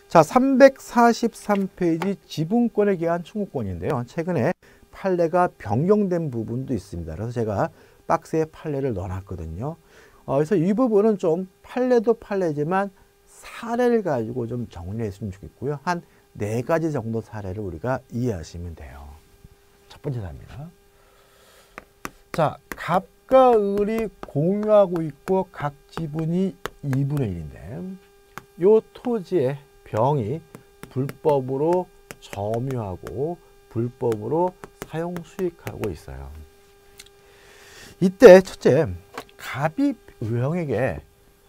자, 343페이지 지분권에 대한 청구권인데요. 최근에 판례가 변경된 부분도 있습니다. 그래서 제가 박스에 판례를 넣어놨거든요. 그래서 이 부분은 좀 판례도 판례지만 사례를 가지고 좀 정리했으면 좋겠고요. 한 4가지 정도 사례를 우리가 이해하시면 돼요. 첫 번째 사례입니다. 자, 갑과 을이 공유하고 있고 각 지분이 2분의 1인데 이 토지의 병이 불법으로 점유하고 불법으로 사용 수익하고 있어요. 이때 첫째, 갑이 병에게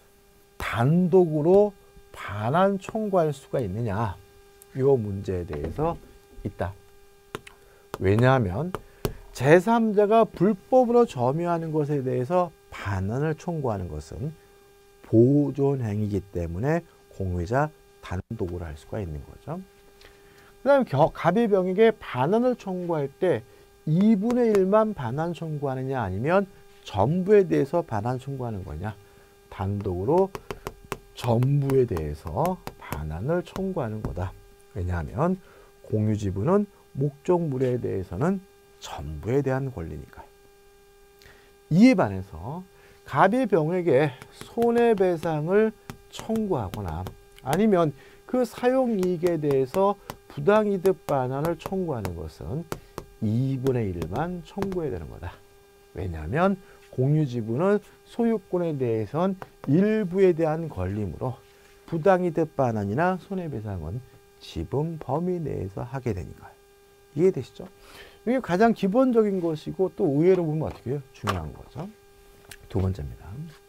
단독으로 반환 청구할 수가 있느냐, 이 문제에 대해서 있다. 왜냐하면 제3자가 불법으로 점유하는 것에 대해서 반환을 청구하는 것은 보존행위이기 때문에 공유자 단독으로 할 수가 있는 거죠. 그 다음에 갑이 병에게 반환을 청구할 때 2분의 1만 반환 청구하느냐 아니면 전부에 대해서 반환 청구하는 거냐. 단독으로 전부에 대해서 반환을 청구하는 거다. 왜냐하면 공유지분은 목적물에 대해서는 전부에 대한 권리니까. 이에 반해서 갑이 병에게 손해배상을 청구하거나 아니면 그 사용이익에 대해서 부당이득 반환을 청구하는 것은 2분의 1만 청구해야 되는 거다. 왜냐하면 공유지분은 소유권에 대해선 일부에 대한 권리이므로 부당이득 반환이나 손해배상은 지분 범위 내에서 하게 되니까요. 이해되시죠? 이게 가장 기본적인 것이고 또 의외로 보면 어떻게 해요? 중요한 거죠. 두 번째입니다.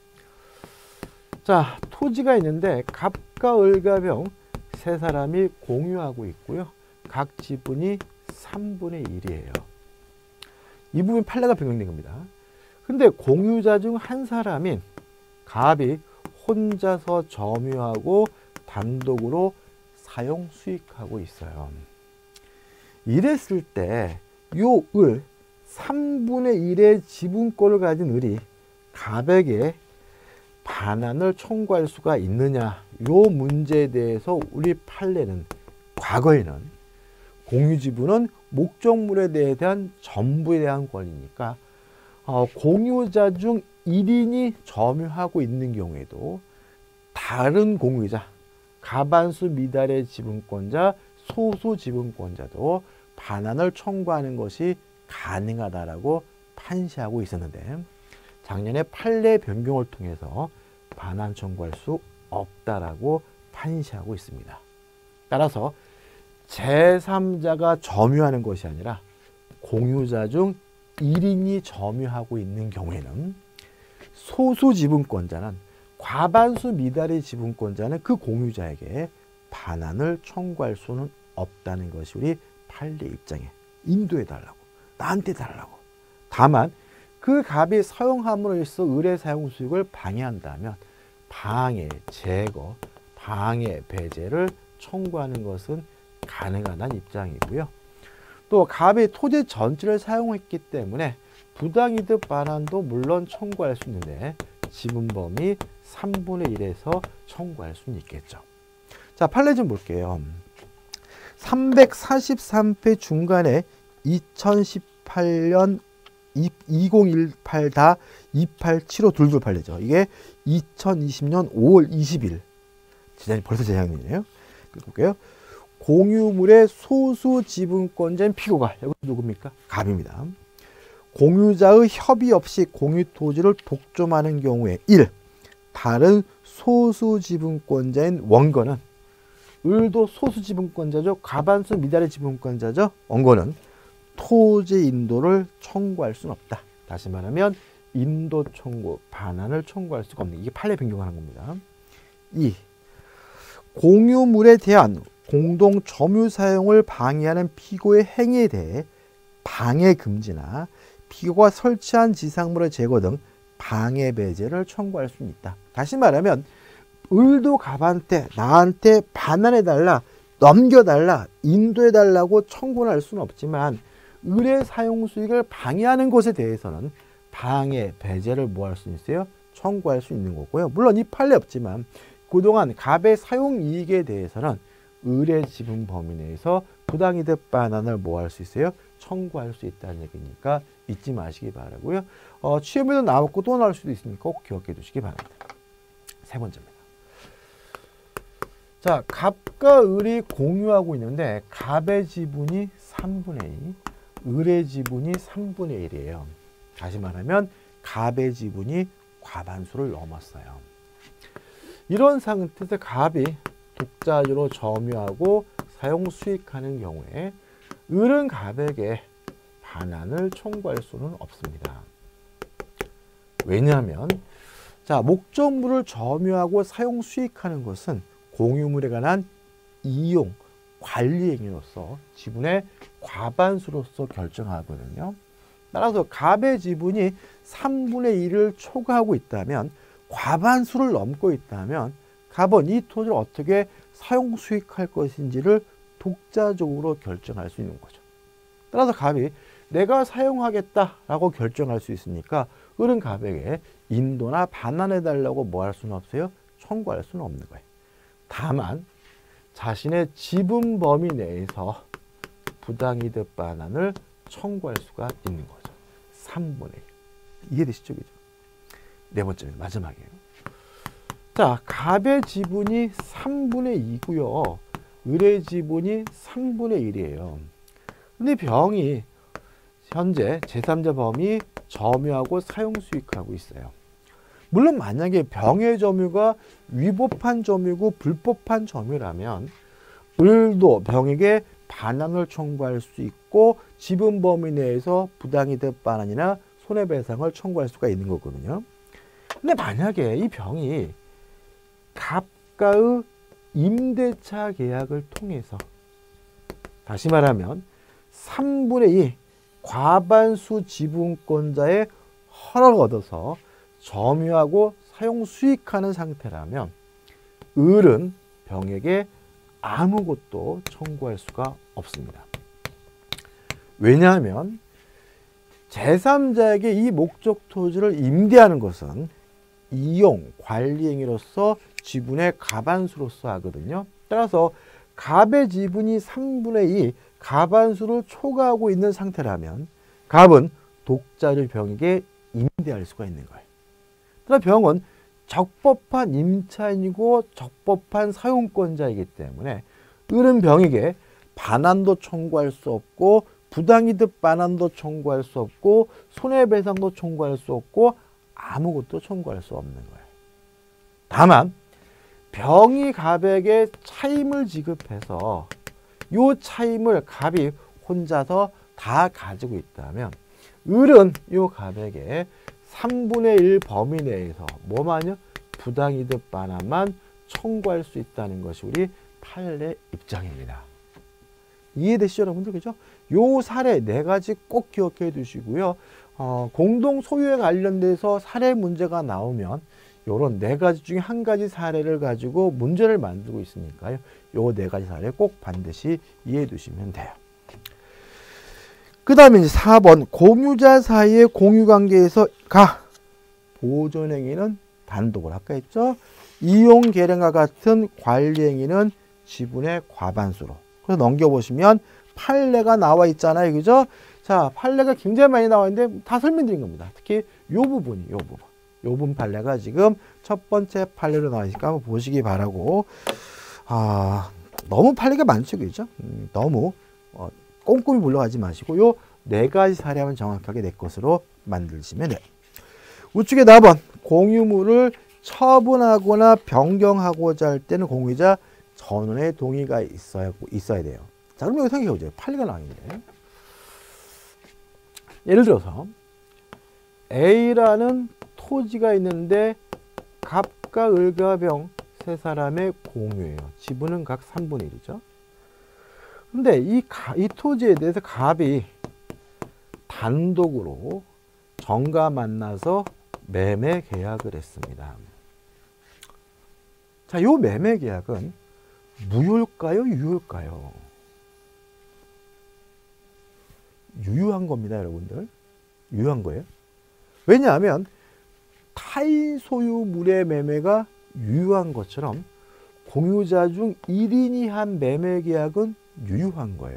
자, 토지가 있는데 갑과 을과 병 세 사람이 공유하고 있고요. 각 지분이 3분의 1이에요. 이 부분 판례가 변경된 겁니다. 근데 공유자 중 한 사람인 갑이 혼자서 점유하고 단독으로 사용 수익하고 있어요. 이랬을 때 요 을 3분의 1의 지분권을 가진 을이 갑에게 반환을 청구할 수가 있느냐, 요 문제에 대해서 우리 판례는 과거에는 공유지분은 목적물에 대한 전부에 대한 권리니까 공유자 중 1인이 점유하고 있는 경우에도 다른 공유자, 가반수 미달의 지분권자, 소수 지분권자도 반환을 청구하는 것이 가능하다라고 판시하고 있었는데 작년에 판례 변경을 통해서 반환 청구할 수 없다라고 판시하고 있습니다. 따라서 제3자가 점유하는 것이 아니라 공유자 중 1인이 점유하고 있는 경우에는 소수 지분권자는 과반수 미달의 지분권자는 그 공유자에게 반환을 청구할 수는 없다는 것이 우리 판례 입장에 인도해달라고, 나한테 달라고. 다만 그 갑이 사용함으로 해서 을의 사용 수익을 방해한다면 방해, 제거, 방해, 배제를 청구하는 것은 가능하다는 입장이고요. 또 갑이 토지 전체를 사용했기 때문에 부당이득 반환도 물론 청구할 수 있는데 지분 범위 3분의 1에서 청구할 수는 있겠죠. 자, 판례 좀 볼게요. 343회 중간에 2018년 2018-2875 둘둘 판례죠. 이게 2020년 5월 20일. 벌써 재작년이네요. 볼게요. 공유물의 소수 지분권자인 피고가, 여기 누굽니까? 갑입니다. 공유자의 협의 없이 공유 토지를 독점하는 경우에 1. 다른 소수 지분권자인 원고는, 을도 소수 지분권자죠. 과반수 미달의 지분권자죠. 원고는 토지 인도를 청구할 수는 없다. 다시 말하면 인도 청구, 반환을 청구할 수가 없는, 이게 판례 변경하는 겁니다. 2. 공유물에 대한 공동 점유 사용을 방해하는 피고의 행위에 대해 방해 금지나 피고가 설치한 지상물의 제거 등 방해 배제를 청구할 수는 있다. 다시 말하면 을도 갑한테 나한테 반환해달라, 넘겨달라, 인도해달라고 청구를 할 수는 없지만 을의 사용 수익을 방해하는 것에 대해서는 방해, 배제를 뭐 할 수 있어요? 청구할 수 있는 거고요. 물론 이 판례 없지만 그동안 갑의 사용 이익에 대해서는 을의 지분 범위 내에서 부당이득 반환을 뭐 할 수 있어요? 청구할 수 있다는 얘기니까 잊지 마시기 바라고요. 시험에도 나왔고 또 나올 수도 있으니까 꼭 기억해 두시기 바랍니다. 세 번째입니다. 자, 갑과 을이 공유하고 있는데 갑의 지분이 3분의 2, 을의 지분이 3분의 1이에요. 다시 말하면 갑의 지분이 과반수를 넘었어요. 이런 상태에서 갑이 독자적으로 점유하고 사용 수익하는 경우에 을은 갑에게 반환을 청구할 수는 없습니다. 왜냐하면 자, 목적물을 점유하고 사용 수익하는 것은 공유물에 관한 이용, 관리 행위로서 지분의 과반수로서 결정하거든요. 따라서 갑의 지분이 3분의 1을 초과하고 있다면, 과반수를 넘고 있다면 갑은 이 토지를 어떻게 사용 수익할 것인지를 독자적으로 결정할 수 있는 거죠. 따라서 갑이 내가 사용하겠다라고 결정할 수 있으니까 을은 갑에게 인도나 반환해달라고 뭐 할 수는 없어요? 청구할 수는 없는 거예요. 다만 자신의 지분 범위 내에서 부당이득 반환을 청구할 수가 있는 거죠. 3분의 1. 이해되시죠? 그죠? 네 번째는 마지막이에요. 자, 갑의 지분이 3분의 2고요. 을의 지분이 3분의 1이에요. 근데 병이 현재 제3자 범위 점유하고 사용 수익하고 있어요. 물론 만약에 병의 점유가 위법한 점유고 불법한 점유라면 을도 병에게 반환을 청구할 수 있고 지분 범위 내에서 부당이득 반환이나 손해배상을 청구할 수가 있는 거거든요. 근데 만약에 이 병이 갑과의 임대차 계약을 통해서, 다시 말하면 3분의 2 과반수 지분권자의 허락을 얻어서 점유하고 사용 수익하는 상태라면 을은 병에게 아무것도 청구할 수가 없습니다. 왜냐하면 제3자에게 이 목적 토지를 임대하는 것은 이용, 관리 행위로서 지분의 과반수로서 하거든요. 따라서 갑의 지분이 3분의 2 과반수를 초과하고 있는 상태라면 갑은 독자를 병에게 임대할 수가 있는 거예요. 따라서 병은 적법한 임차인이고 적법한 사용권자이기 때문에 을은 병에게 반환도 청구할 수 없고 부당이득 반환도 청구할 수 없고 손해배상도 청구할 수 없고 아무것도 청구할 수 없는 거예요. 다만 병이 갑에게 차임을 지급해서 이 차임을 갑이 혼자서 다 가지고 있다면 을은 이 갑에게 3분의 1 범위 내에서 뭐만요? 부당이득 반환만 청구할 수 있다는 것이 우리 판례 입장입니다. 이해되시죠, 여러분들? 그죠? 요 사례 네 가지 꼭 기억해 두시고요. 공동 소유에 관련돼서 사례 문제가 나오면 요런 네 가지 중에 한 가지 사례를 가지고 문제를 만들고 있으니까요. 요 네 가지 사례 꼭 반드시 이해해 두시면 돼요. 그 다음에 이제 4번 공유자 사이의 공유관계에서 보존행위는 단독을 아까 했죠. 이용 계량과 같은 관리행위는 지분의 과반수로. 그래서 넘겨보시면 판례가 나와 있잖아요. 그죠? 자, 판례가 굉장히 많이 나와 있는데 다 설명드린 겁니다. 특히 요 부분이 요 부분 판례가 지금 첫 번째 판례로 나와 있으니까 한번 보시기 바라고. 너무 판례가 많죠. 그죠? 너무 꼼꼼히 몰려가지 마시고 요 네 가지 사례만 정확하게 내 것으로 만드시면 돼요. 우측에 4번 공유물을 처분하거나 변경하고자 할 때는 공유자 전원의 동의가 있어야 돼요. 자, 그럼 여기 생각해보죠. 판례가 나와 있는데 예를 들어서 A라는 토지가 있는데 갑과 을과 병 세 사람의 공유예요. 지분은 각 3분의 1이죠. 근데 이 토지에 대해서 갑이 단독으로 정가 만나서 매매 계약을 했습니다. 자, 요 매매 계약은 무효일까요? 유효일까요? 유효한 겁니다, 여러분들. 유효한 거예요. 왜냐하면 타인 소유물의 매매가 유효한 것처럼 공유자 중 1인이 한 매매 계약은 유효한 거예요.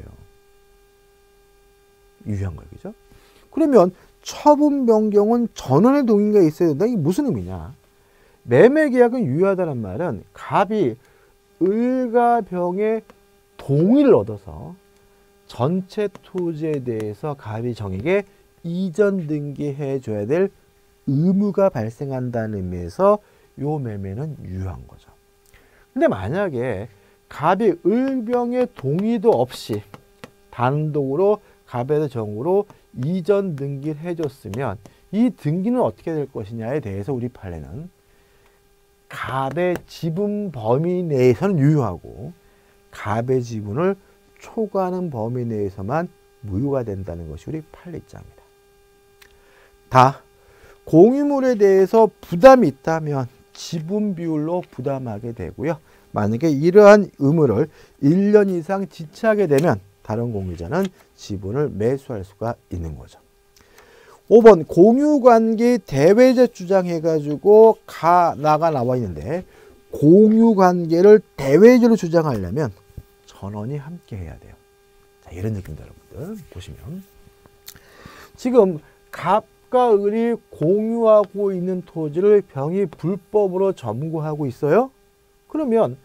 유효한 거예요. 그죠? 그러면 처분 변경은 전원의 동의가 있어야 된다. 이게 무슨 의미냐? 매매 계약은 유효하다는 말은 갑이 을과 병의 동의를 얻어서 전체 토지에 대해서 갑이 정에게 이전 등기해 줘야 될 의무가 발생한다는 의미에서 요 매매는 유효한 거죠. 근데 만약에 갑이 을병의 동의도 없이 단독으로 갑의 정으로 이전 등기를 해줬으면 이 등기는 어떻게 될 것이냐에 대해서 우리 판례는 갑의 지분 범위 내에서는 유효하고 갑의 지분을 초과하는 범위 내에서만 무효가 된다는 것이 우리 판례 입장입니다. 다 공유물에 대해서 부담이 있다면 지분 비율로 부담하게 되고요. 만약에 이러한 의무를 1년 이상 지체하게 되면 다른 공유자는 지분을 매수할 수가 있는 거죠. 5번 공유관계 대외적 주장해가지고 나가 나와 있는데 공유관계를 대외적으로 주장하려면 전원이 함께 해야 돼요. 자, 이런 느낌입니다. 여러분들 보시면 지금 갑과 을이 공유하고 있는 토지를 병이 불법으로 점거하고 있어요. 그러면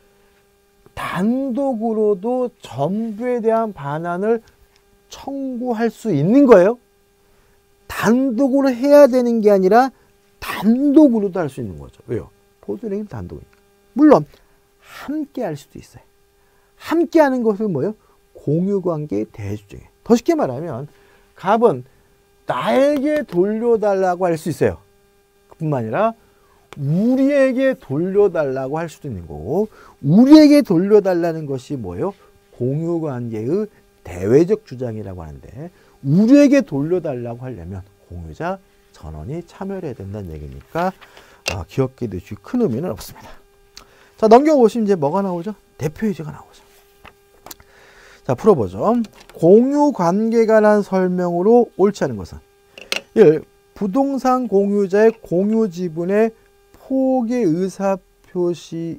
단독으로도 전부에 대한 반환을 청구할 수 있는 거예요. 단독으로 해야 되는 게 아니라 단독으로도 할 수 있는 거죠. 왜요? 보존행위 단독이니까. 물론 함께 할 수도 있어요. 함께 하는 것은 뭐예요? 공유관계의 대주정이에요. 더 쉽게 말하면 갑은 나에게 돌려달라고 할 수 있어요. 그뿐만 아니라 우리에게 돌려달라고 할 수도 있는 거고, 우리에게 돌려달라는 것이 뭐예요? 공유관계의 대외적 주장이라고 하는데, 우리에게 돌려달라고 하려면 공유자 전원이 참여를 해야 된다는 얘기니까 기억해 두시고 큰 의미는 없습니다. 자, 넘겨보시면 이제 뭐가 나오죠? 대표이지가 나오죠. 자, 풀어보죠. 공유관계에 관한 설명으로 옳지 않은 것은 1. 부동산 공유자의 공유 지분의 포기 의사표시로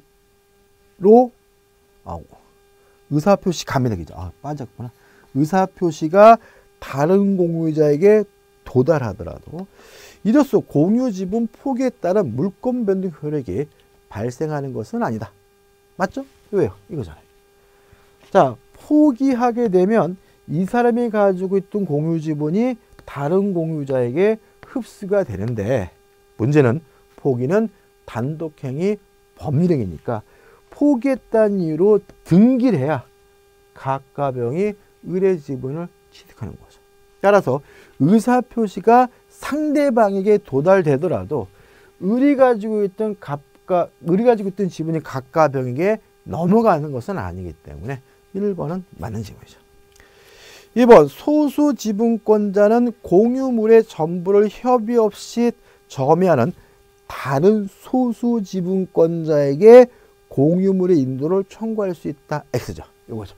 의사표시 갑니다. 그죠? 빠졌구나. 의사표시가 다른 공유자에게 도달하더라도 이로써 공유 지분 포기에 따른 물권 변동 효력이 발생하는 것은 아니다. 맞죠? 왜요? 이거잖아요. 자, 포기하게 되면 이 사람이 가지고 있던 공유 지분이 다른 공유자에게 흡수가 되는데, 문제는 포기는 단독행위 법률행위니까 포기했다는 이유로 등기를 해야 갑과 병이 을의 지분을 취득하는 거죠. 따라서 의사표시가 상대방에게 도달되더라도 을이 가지고 있던 지분이 갑과 병에게 넘어가는 것은 아니기 때문에 1번은 맞는 질문이죠. 2번 소수 지분권자는 공유물의 전부를 협의 없이 점유하는 다른 소수 지분권자에게 공유물의 인도를 청구할 수 있다. X죠. 이거죠.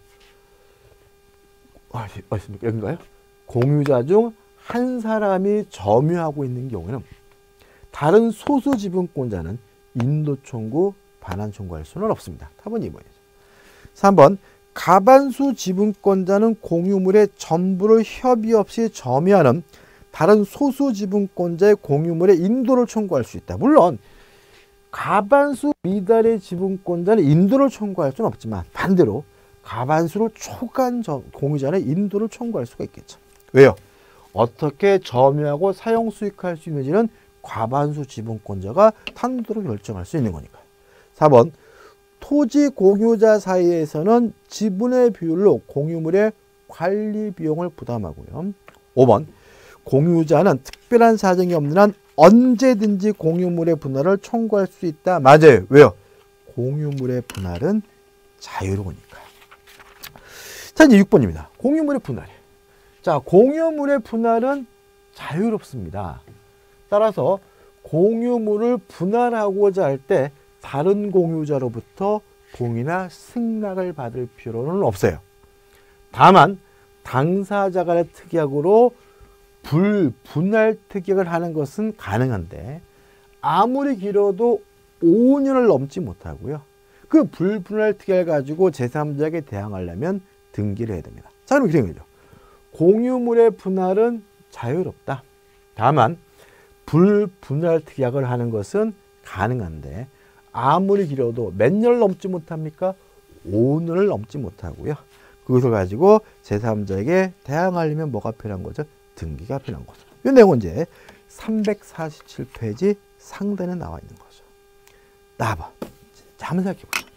어딨습니까? 여긴가요? 공유자 중 한 사람이 점유하고 있는 경우에는 다른 소수 지분권자는 인도 청구, 반환 청구할 수는 없습니다. 답은 2번이죠. 3번 가반수 지분권자는 공유물의 전부를 협의 없이 점유하는 다른 소수 지분권자의 공유물에 인도를 청구할 수 있다. 물론 가반수 미달의 지분권자는 인도를 청구할 수는 없지만 반대로 가반수를 초과한 공유자는 인도를 청구할 수가 있겠죠. 왜요? 어떻게 점유하고 사용 수익할 수 있는지는 과반수 지분권자가 단독으로 결정할 수 있는 거니까요. 4번 토지 공유자 사이에서는 지분의 비율로 공유물의 관리 비용을 부담하고요. 5번 공유자는 특별한 사정이 없는 한 언제든지 공유물의 분할을 청구할 수 있다. 맞아요. 왜요? 공유물의 분할은 자유로우니까요. 자, 이제 6번입니다. 공유물의 분할이에요. 자, 공유물의 분할은 자유롭습니다. 따라서 공유물을 분할하고자 할 때 다른 공유자로부터 동의나 승낙을 받을 필요는 없어요. 다만 당사자 간의 특약으로 불분할 특약을 하는 것은 가능한데 아무리 길어도 5년을 넘지 못하고요. 그 불분할 특약을 가지고 제3자에게 대항하려면 등기를 해야 됩니다. 자, 그럼 이런 거죠. 공유물의 분할은 자유롭다. 다만 불분할 특약을 하는 것은 가능한데 아무리 길어도 몇 년을 넘지 못합니까? 5년을 넘지 못하고요. 그것을 가지고 제3자에게 대항하려면 뭐가 필요한 거죠? 등기가 필요한 거죠. 이 내용은 이제 347페이지 상단에 나와 있는 거죠. 나와봐. 자, 한번 생각해 보자.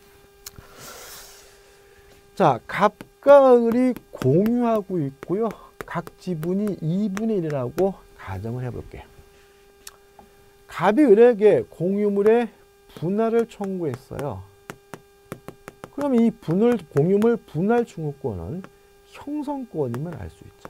자, 갑과 을이 공유하고 있고요. 각 지분이 2분의 1이라고 가정을 해볼게요. 갑이 을에게 공유물의 분할을 청구했어요. 그럼 이 공유물 분할 청구권은 형성권임을 알 수 있죠.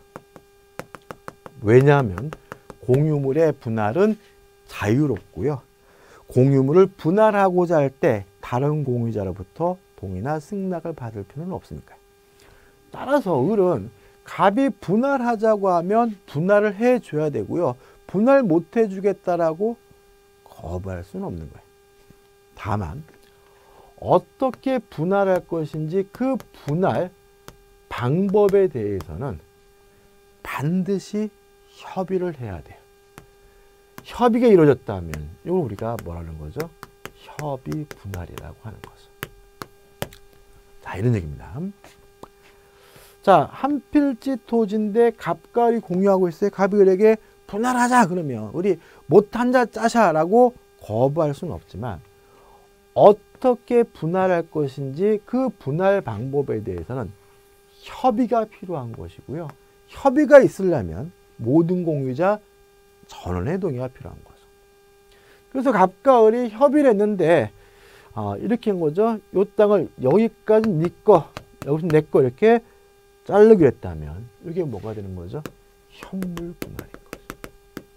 왜냐하면 공유물의 분할은 자유롭고요. 공유물을 분할하고자 할 때 다른 공유자로부터 동의나 승낙을 받을 필요는 없으니까요. 따라서 을은 갑이 분할하자고 하면 분할을 해줘야 되고요. 분할 못 해주겠다라고 거부할 수는 없는 거예요. 다만 어떻게 분할할 것인지 그 분할 방법에 대해서는 반드시 협의를 해야 돼요. 협의가 이루어졌다면 이걸 우리가 뭐라는 거죠? 협의 분할이라고 하는 거죠. 자, 이런 얘기입니다. 자, 한 필지 토지인데 갑과 을이 공유하고 있어요. 갑이 을에게 분할하자 그러면 우리 못한자 짜샤라고 거부할 수는 없지만 어떻게 분할할 것인지 그 분할 방법에 대해서는 협의가 필요한 것이고요. 협의가 있으려면 모든 공유자 전원의 동의가 필요한 거죠. 그래서 갑과 을이 협의를 했는데 이렇게 한 거죠. 이 땅을 여기까지 네 거, 여기서 내 거 이렇게 자르기로 했다면 이게 뭐가 되는 거죠? 현물 분할인 거죠.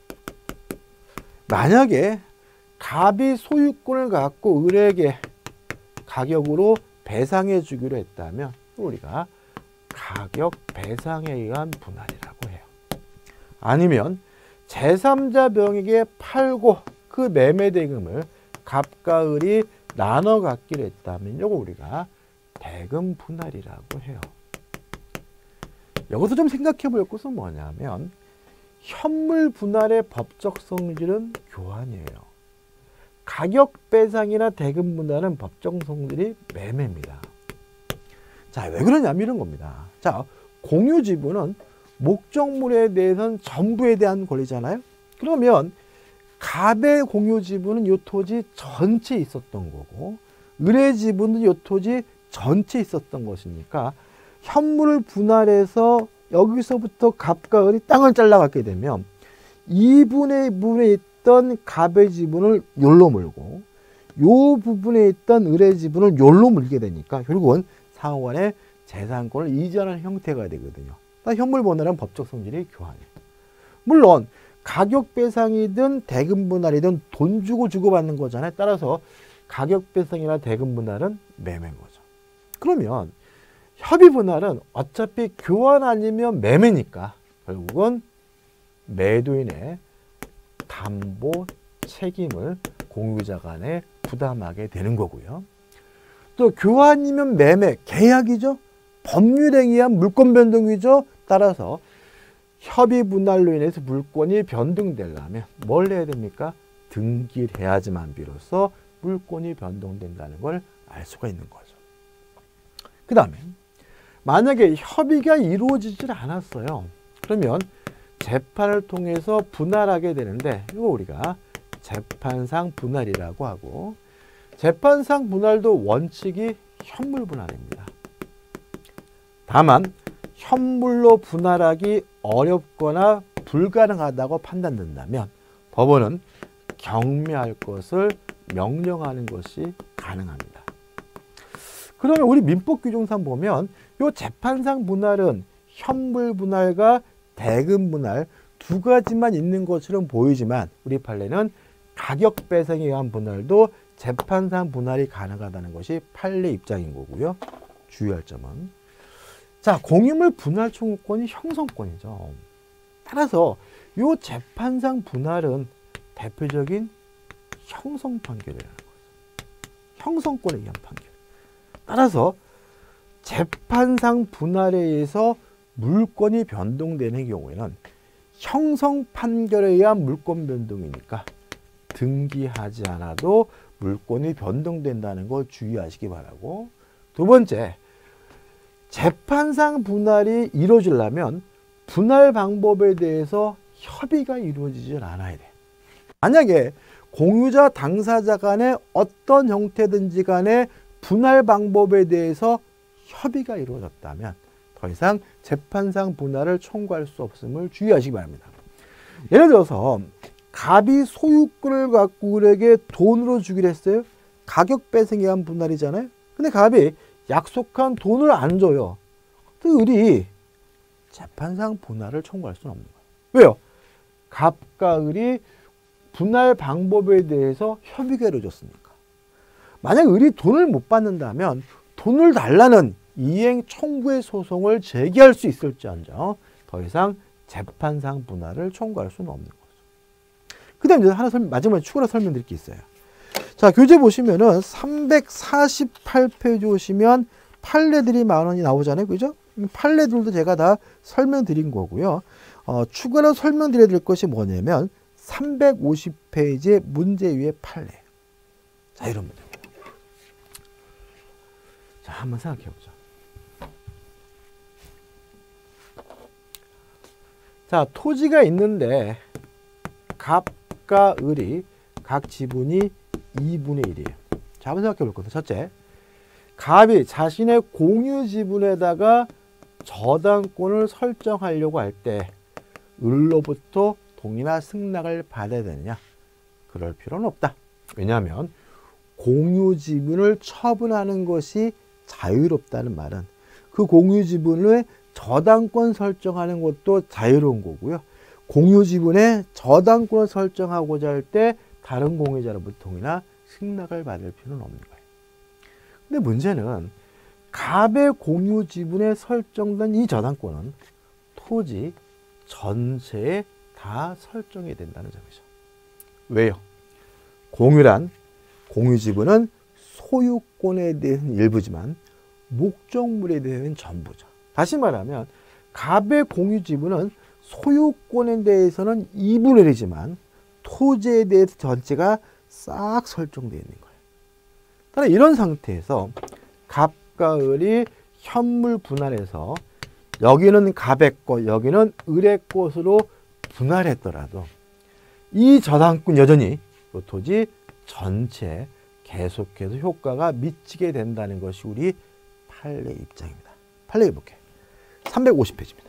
만약에 갑이 소유권을 갖고 을에게 가격으로 배상해 주기로 했다면 우리가 가격 배상에 의한 분할이라고 해요. 아니면 제3자 병에게 팔고 그 매매 대금을 갑과 을이 나눠 갖기로 했다면 이거 우리가 대금 분할이라고 해요. 여기서 좀 생각해 볼 것은 뭐냐면 현물 분할의 법적 성질은 교환이에요. 가격 배상이나 대금 분할은 법적 성질이 매매입니다. 자, 왜 그러냐면 이런 겁니다. 자, 공유 지분은 목적물에 대해서는 전부에 대한 권리잖아요. 그러면 갑의 공유 지분은 이 토지 전체에 있었던 거고 을의 지분은 이 토지 전체에 있었던 것이니까 현물을 분할해서 여기서부터 갑과 을이 땅을 잘라갖게 되면 2분의 1에 있던 갑의 지분을 요로 물고 요 부분에 있던 을의 지분을 요로 물게 되니까 결국은 상호간의 재산권을 이전하는 형태가 되거든요. 현물 분할은 법적 성질이 교환이에요. 물론 가격 배상이든 대금 분할이든 돈 주고 주고받는 거잖아요. 따라서 가격 배상이나 대금 분할은 매매인 거죠. 그러면 협의 분할은 어차피 교환 아니면 매매니까 결국은 매도인의 담보 책임을 공유자 간에 부담하게 되는 거고요. 또 교환이면 매매, 계약이죠. 법률에 의한 물권 변동이죠. 따라서 협의 분할로 인해서 물권이 변동되려면 뭘 해야 됩니까? 등기를 해야지만 비로소 물권이 변동된다는 걸 알 수가 있는 거죠. 그 다음에 만약에 협의가 이루어지질 않았어요. 그러면 재판을 통해서 분할하게 되는데 이거 우리가 재판상 분할이라고 하고 재판상 분할도 원칙이 현물 분할입니다. 다만 현물로 분할하기 어렵거나 불가능하다고 판단된다면 법원은 경매할 것을 명령하는 것이 가능합니다. 그러면 우리 민법 규정상 보면 이 재판상 분할은 현물 분할과 대금 분할 두 가지만 있는 것처럼 보이지만 우리 판례는 가격 배상에 의한 분할도 재판상 분할이 가능하다는 것이 판례 입장인 거고요. 주의할 점은 자, 공유물 분할 청구권이 형성권이죠. 따라서 이 재판상 분할은 대표적인 형성 판결이라는 거죠. 형성권에 의한 판결. 따라서 재판상 분할에 의해서 물권이 변동되는 경우에는 형성 판결에 의한 물권 변동이니까 등기하지 않아도 물권이 변동된다는 걸 주의하시기 바라고, 두 번째, 재판상 분할이 이루어지려면 분할 방법에 대해서 협의가 이루어지질 않아야 돼. 만약에 공유자 당사자 간에 어떤 형태든지 간에 분할 방법에 대해서 협의가 이루어졌다면 더 이상 재판상 분할을 청구할 수 없음을 주의하시기 바랍니다. 예를 들어서 갑이 소유권을 갖고 을에게 돈으로 주기로 했어요. 가격 배상에 의한 분할이잖아요. 근데 갑이 약속한 돈을 안 줘요. 그 을이 재판상 분할을 청구할 수는 없는 거예요. 왜요? 갑과 을이 분할 방법에 대해서 협의가 이루어졌으니까. 만약 을이 돈을 못 받는다면 돈을 달라는 이행 청구의 소송을 제기할 수 있을지언정 더 이상 재판상 분할을 청구할 수는 없는 거죠. 그 다음에 하나 마지막에 추가로 설명드릴 게 있어요. 자, 교재 보시면은 348페이지 오시면 판례들이 10,000원이 나오잖아요. 그죠? 판례들도 제가 다 설명드린 거고요. 추가로 설명드려야 될 것이 뭐냐면 350페이지의 문제 위의 판례. 자, 이런 문제입니다. 자, 한번 생각해 보자. 자, 토지가 있는데 갑과 을이 각 지분이 2분의 1이에요. 자, 한번 생각해 볼 겁니다. 첫째, 갑이 자신의 공유 지분에다가 저당권을 설정하려고 할 때 을로부터 동의나 승낙을 받아야 되느냐? 그럴 필요는 없다. 왜냐하면 공유 지분을 처분하는 것이 자유롭다는 말은 그 공유 지분을 저당권 설정하는 것도 자유로운 거고요. 공유 지분에 저당권을 설정하고자 할 때 다른 공유자로부터 동의나 승낙을 받을 필요는 없는 거예요. 근데 문제는 갑의 공유 지분에 설정된 이 저당권은 토지 전체에 다 설정이 된다는 점이죠. 왜요? 공유란 공유 지분은 소유권에 대해서는 일부지만 목적물에 대해서는 전부죠. 다시 말하면 갑의 공유 지분은 소유권에 대해서는 2분의 1이지만 토지에 대해서 전체가 싹 설정되어 있는 거예요. 따라 이런 상태에서 갑과 을이 현물 분할해서 여기는 갑의 것, 여기는 을의 것으로 분할했더라도 이 저당권 여전히 이 토지 전체에 계속해서 효과가 미치게 된다는 것이 우리 판례 입장입니다. 판례 볼게요. 350페이지입니다.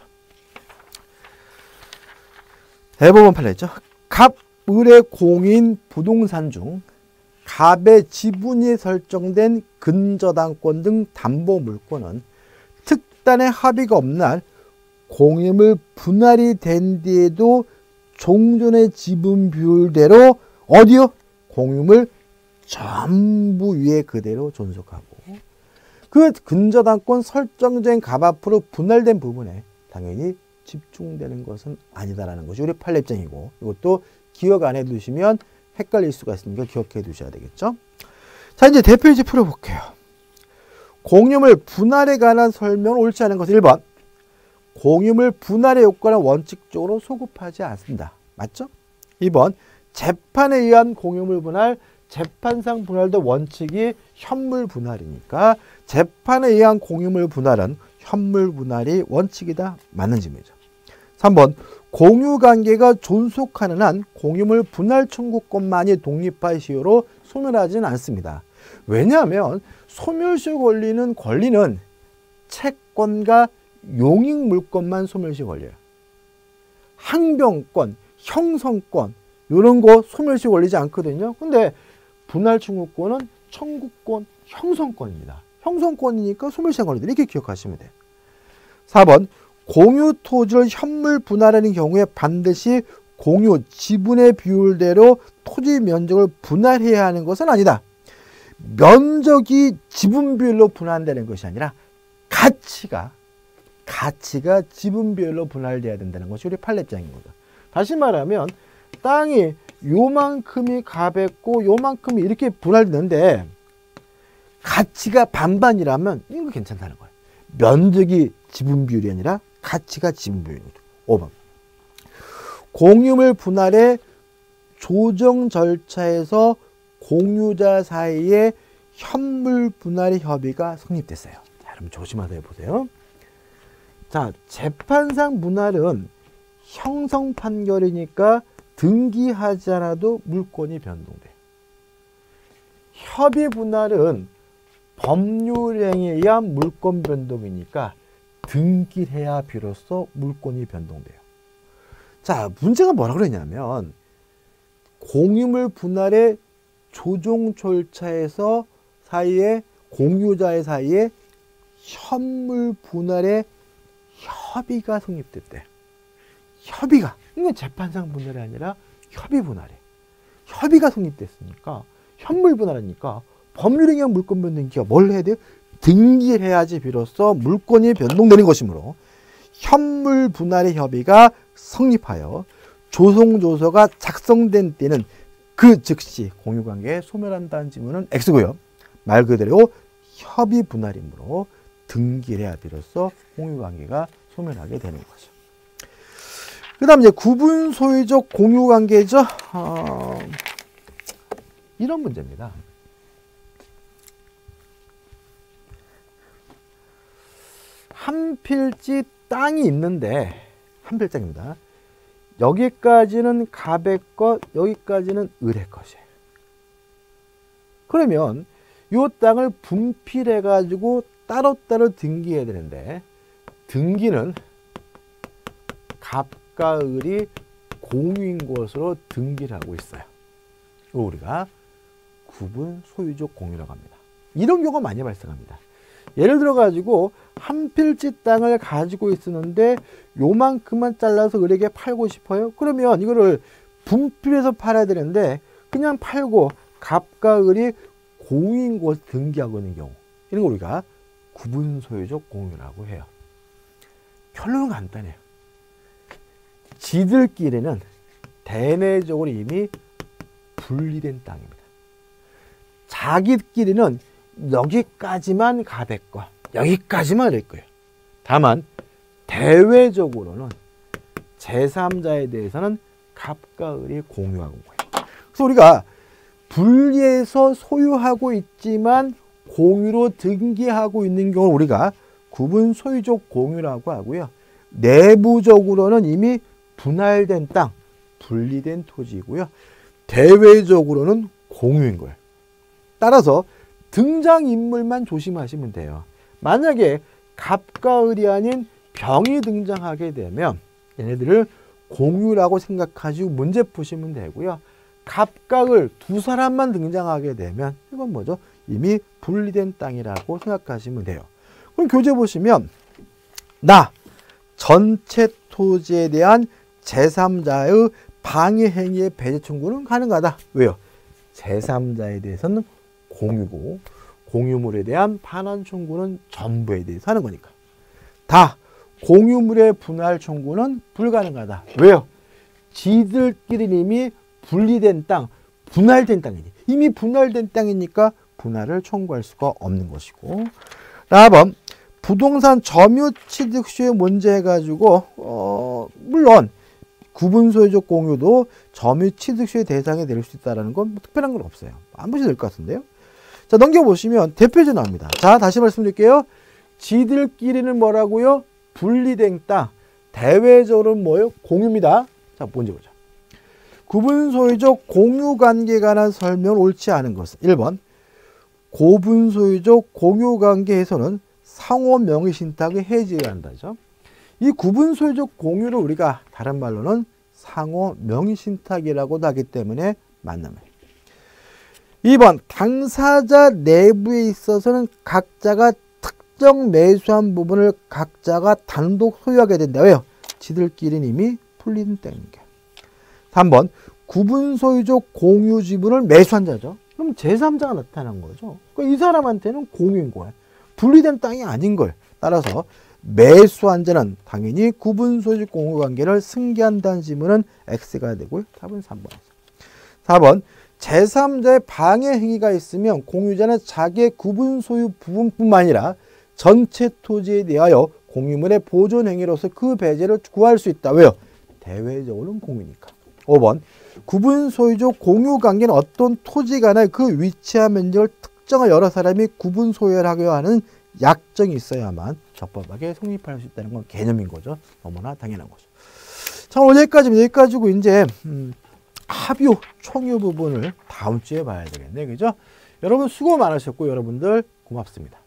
대법원 판례죠. 갑, 을의 공인 부동산 중 갑의 지분이 설정된 근저당권 등 담보물권은 특단의 합의가 없는 한 공유물 분할이 된 뒤에도 종전의 지분 비율대로 어디요? 공유물 전부 위에 그대로 존속하고 그 근저당권 설정된 갑 앞으로 분할된 부분에 당연히 집중되는 것은 아니다라는 것이 우리 판례 입장이고, 이것도 기억 안 해두시면 헷갈릴 수가 있으니까 기억해 두셔야 되겠죠. 자, 이제 대표이지 풀어볼게요. 공유물 분할에 관한 설명은 옳지 않은 것은 1번 공유물 분할의 요건은 원칙적으로 소급하지 않습니다. 맞죠? 2번 재판에 의한 공유물 분할, 재판상 분할도 원칙이 현물 분할이니까 재판에 의한 공유물 분할은 현물 분할이 원칙이다. 맞는 질문이죠. 3번 공유관계가 존속하는 한 공유물 분할 청구권만이 독립할 시효로 소멸하지는 않습니다. 왜냐하면 소멸시 권리는 채권과 용익물권만 소멸시 걸려요. 항변권, 형성권 이런 거 소멸시 걸리지 않거든요. 근데 분할 청구권은 청구권, 형성권입니다. 형성권이니까 소멸시 걸리다. 이렇게 기억하시면 돼요. 4번 공유 토지를 현물 분할하는 경우에 반드시 공유 지분의 비율대로 토지 면적을 분할해야 하는 것은 아니다. 면적이 지분 비율로 분할되는 것이 아니라 가치가 지분 비율로 분할돼야 된다는 것이 우리 판례장인 거죠. 다시 말하면 땅이 요만큼이 갑했고 요만큼이 이렇게 분할되는데 가치가 반반이라면 이거 괜찮다는 거예요. 면적이 지분 비율이 아니라 가치가 지분 비율인 거죠. 5번. 공유물 분할의 조정 절차에서 공유자 사이에 현물 분할의 협의가 성립됐어요. 자, 여러분 조심하세요. 보세요. 자, 재판상 분할은 형성 판결이니까 등기하지 않아도 물권이 변동돼요. 협의 분할은 법률행위에 의한 물권 변동이니까 등기를 해야 비로소 물권이 변동돼요. 자, 문제가 뭐라고 그러냐면 공유물 분할의 조정 절차에서 사이에 공유자의 사이에 현물 분할의 협의가 성립됐대. 협의가, 이건 재판상 분할이 아니라 협의 분할이. 협의가 성립됐으니까 현물 분할이니까 법률에 의한 물권 변동기가 뭘 해야 돼요? 등기를 해야지 비로소 물권이 변동되는 것이므로 현물 분할의 협의가 성립하여 조성조서가 작성된 때는 그 즉시 공유관계에 소멸한다는 지문은 X고요. 말 그대로 협의 분할이므로 등기를 해야 비로소 공유관계가 소멸하게 되는 거죠. 그 다음 이제 구분 소유적 공유관계죠. 이런 문제입니다. 한 필지 땅이 있는데 한 필장입니다. 여기까지는 갑의 것, 여기까지는 을의 것이에요. 그러면 이 땅을 분필해 가지고 따로따로 등기해야 되는데 등기는 갑과 을이 공유인 것으로 등기를 하고 있어요. 이거 우리가 구분 소유적 공유라고 합니다. 이런 경우가 많이 발생합니다. 예를 들어 가지고 한 필지 땅을 가지고 있었는데 요만큼만 잘라서 을에게 팔고 싶어요. 그러면 이거를 분필해서 팔아야 되는데 그냥 팔고 갑과 을이 공유인 곳에 등기하고 있는 경우, 이런 걸 우리가 구분 소유적 공유라고 해요. 결론은 간단해요. 지들끼리는 대내적으로 이미 분리된 땅입니다. 자기끼리는 여기까지만 갑의 거, 여기까지만 을의 거예요. 다만 대외적으로는 제3자에 대해서는 갑과 을이 공유하고 거예요. 그래서 우리가 분리해서 소유하고 있지만 공유로 등기하고 있는 경우를 우리가 구분 소유적 공유라고 하고요. 내부적으로는 이미 분할된 땅, 분리된 토지이고요. 대외적으로는 공유인 거예요. 따라서 등장인물만 조심하시면 돼요. 만약에 갑과 을이 아닌 병이 등장하게 되면 얘네들을 공유라고 생각하시고 문제 푸시면 되고요. 갑과 을 두 사람만 등장하게 되면 이건 뭐죠? 이미 분리된 땅이라고 생각하시면 돼요. 그럼 교재 보시면 나 전체 토지에 대한 제3자의 방해 행위의 배제 청구는 가능하다. 왜요? 제3자에 대해서는 공유고 공유물에 대한 반환 청구는 전부에 대해서 하는 거니까. 다 공유물의 분할 청구는 불가능하다. 왜요? 지들끼리 이미 분리된 땅, 분할된 땅이니. 이미 분할된 땅이니까 분할을 청구할 수가 없는 것이고. 4번 부동산 점유 취득 시효 문제 해가지고 물론 구분 소유적 공유도 점유 취득 시효 대상이 될 수 있다는 건 뭐 특별한 건 없어요. 안 보셔도 될 것 같은데요. 자, 넘겨보시면 대표제 나옵니다. 자, 다시 말씀드릴게요. 지들끼리는 뭐라고요? 분리된 땅. 대외적으로는 뭐예요? 공유입니다. 자, 먼저 보자. 구분 소유적 공유 관계에 관한 설명을 옳지 않은 것은 1번 고분 소유적 공유 관계에서는 상호 명의 신탁을 해지해야 한다죠. 이 구분 소유적 공유를 우리가 다른 말로는 상호 명의 신탁이라고도 하기 때문에 맞는 말. 2번 당사자 내부에 있어서는 각자가 특정 매수한 부분을 각자가 단독 소유하게 된다. 왜요? 지들끼리는 이미 풀린 땅이니까. 3번 구분 소유적 공유 지분을 매수한 자죠. 그럼 제3자가 나타난 거죠. 그러니까 이 사람한테는 공유인 거야. 분리된 땅이 아닌 걸. 따라서 매수한 자는 당연히 구분 소유적 공유 관계를 승계한다는 지문은 X가 되고요. 답은 3번이죠. 4번 제3자의 방해 행위가 있으면 공유자는 자기의 구분 소유 부분뿐만 아니라 전체 토지에 대하여 공유물의 보존 행위로서 그 배제를 구할 수 있다. 왜요? 대외적으로는 공유니까. 5번 구분 소유적 공유 관계는 어떤 토지 간의 그 위치와 면적을 특정한 여러 사람이 구분 소유하려 하는 약정이 있어야만 적법하게 성립할 수 있다는 건 개념인 거죠. 너무나 당연한 거죠. 자, 오늘 여기까지고 이제 합유, 총유 부분을 다음 주에 봐야 되겠네. 그죠? 여러분 수고 많으셨고 여러분들 고맙습니다.